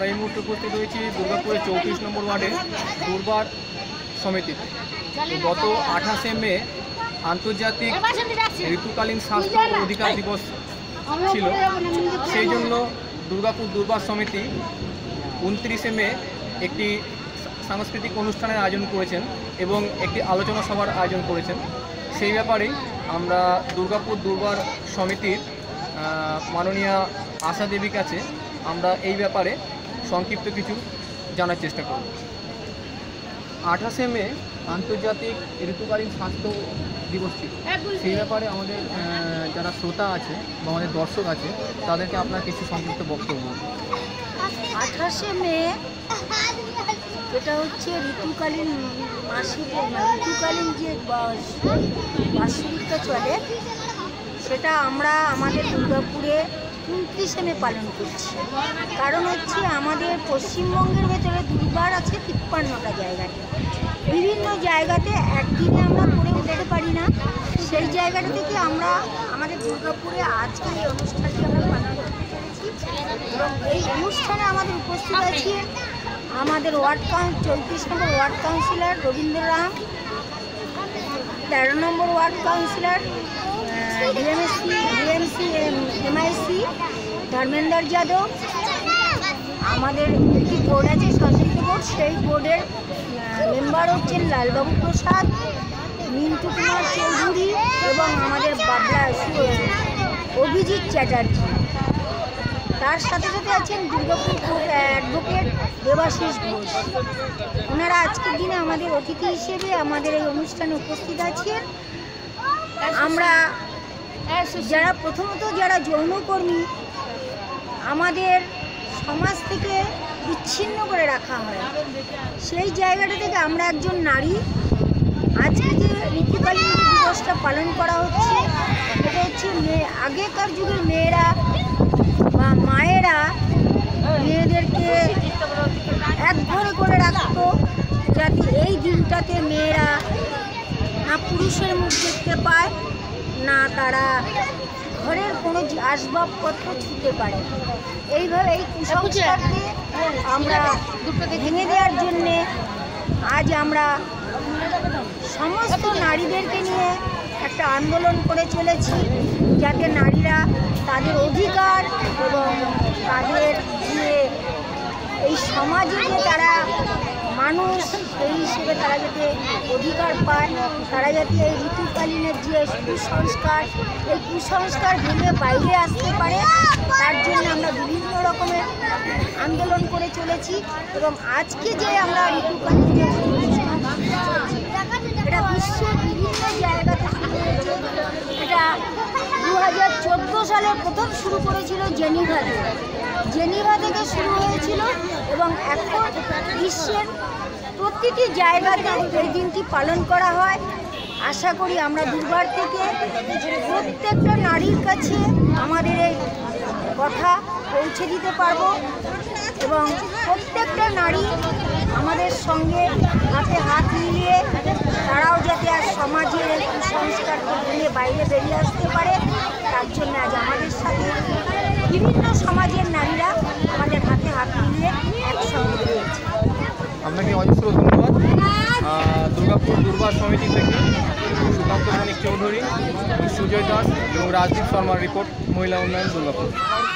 আমরা এই মুহূর্তে উপস্থিত হয়েছি দুর্গাপুরের 34 নম্বর ওয়ার্ডে দুর্বার সমিতিতে। গত 28শে মে আন্তর্জাতিক ঋতুকালীন স্বাস্থ্য অধিকার দিবস ছিল। সেই জন্য দুর্গাপুর দুর্বার সমিতি 29শে মে একটি সাংস্কৃতিক অনুষ্ঠানের আয়োজন করেছেন এবং একটি আলোচনা সভার আয়োজন করেছেন। সেই ব্যাপারেই আমরা দুর্গাপুর দুর্বার সমিতির মাননীয়া আশা দেবীর কাছে আমরা এই ব্যাপারে সংক্ষিপ্ত কিছু জানার চেষ্টা করব। 28শে মে আন্তর্জাতিক ঋতুকালীন স্বাস্থ্য দিবস ছিল। সেই ব্যাপারে আমাদের যারা শ্রোতা আছে বা আমাদের দর্শক আছে তাদেরকে আপনার কিছু সংক্ষিপ্ত বক্তব্য। 28শে মে এটা হচ্ছে ঋতুকালীন ঋতুকালীন যে বার্ষিকটা চলে সেটা আমরা আমাদের দুর্গাপুরে 29শে মে পালন করছি। কারণ হচ্ছে আমাদের পশ্চিমবঙ্গের ভেতরে দুর্বার আছে 53টা জায়গাতে। বিভিন্ন জায়গাতে একদিনে আমরা করে উঠতে পারি না। সেই জায়গাটা থেকে আমরা আমাদের দুর্গাপুরে আজকে এই অনুষ্ঠানটি আমরা পালন করতে পেরেছি এবং এই অনুষ্ঠানে আমাদের উপস্থিত আছে আমাদের 34 number ward councillor Rabindra Ram, 13 number ward councillor DMC MIC Dharmendra Yadav, আমাদের একটি বোর্ড আছে সশস্ত্র বোর্ড, সেই বোর্ডের মেম্বার হচ্ছেন লালবাবু প্রসাদ, মিন্টু কুমার চৌধুরী এবং আমাদের বাবলা অভিজিৎ চ্যাটার্জি। তার সাথে সাথে আছেন দুর্গাপুর অ্যাডভোকেট দেবাশিস ঘোষ। ওনারা আজকের দিনে আমাদের অতিথি হিসেবে আমাদের এই অনুষ্ঠানে উপস্থিত আছেন। আমরা যারা প্রথমত যারা যৌনকর্মী আমাদের সমাজ থেকে বিচ্ছিন্ন করে রাখা হয়, সেই জায়গাটা থেকে আমরা একজন নারী আজকে যে ঋতুকালীন দিবসটা পালন করা হচ্ছে এটা হচ্ছে আগেকার যুগের মেয়েরা বা মায়েরা মেয়েদেরকে এক ঘরে করে রাখতো যাতে এই দিনটাতে মেয়েরা না পুরুষের মুখ দেখতে পায়, না তারা ঘরের কোনো আসবাবপত্র ছুঁতে পারে। এইভাবে এই কুসংস্কারকে আমরা ভেঙে দেওয়ার জন্যে আজ আমরা সমস্ত নারীদেরকে নিয়ে একটা আন্দোলন করে চলেছি যাতে নারীরা তাদের অধিকার এবং তাদের যে এই সমাজে যে তারা মানুষ সেই হিসেবে তারা যাতে অধিকার পায়, তারা যাতে এই ঋতুকালীনের যে কুসংস্কার ভেঙে বাইরে আসতে পারে, তার জন্য আমরা বিভিন্ন রকমের আন্দোলন করে চলেছি। এবং আজকে যে আমরা ঋতুকালীন যে এটা বিশ্বের বিভিন্ন জায়গাতে শুরু হয়েছে। এটা 2014 সালে প্রথম শুরু করেছিল জেনিভা থেকে শুরু হয়েছিল এবং এখন বিশ্বের প্রতিটি জায়গাতে এই দিনটি পালন করা হয়। আশা করি আমরা দুর্বার থেকে প্রত্যেকটা নারীর কাছে আমাদের এই কথা পৌঁছে দিতে পারবো এবং প্রত্যেকটা নারী আমাদের সঙ্গে হাতে হাত মিলিয়ে তারাও যাতে আর সমাজের এই কুসংস্কারকে ভেঙে বাইরে বেরিয়ে আসতে পারে, তার জন্য আজ আমাদের সাথে বিভিন্ন সমাজের নারীরা আমাদের হাতে হাত মিলিয়ে একসঙ্গে রয়েছে। আপনাকে অজস্র ধন্যবাদ। দুর্গাপুর দুর্বার সমিতি থেকে সুকান্ত মানিক চৌধুরী, সুজয় দাস এবং রাজদীপ শর্মার রিপোর্ট, মহিলা উন্নয়ন, দুর্গাপুর।